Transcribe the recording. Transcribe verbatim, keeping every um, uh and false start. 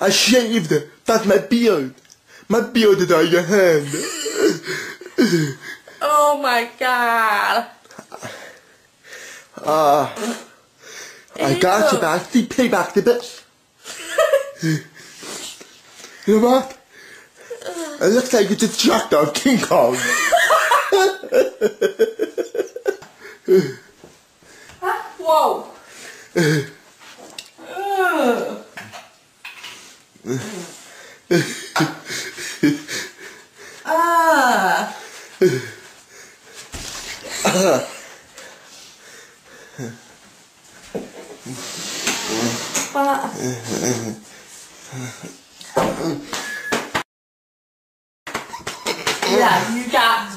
I shaved. That's my beard. My beard is on your hand. Oh my god. Uh, I got you back. See, pay back the bitch. You know what? It looks like you just jacked off King Kong. Whoa. Ah. Yeah, you got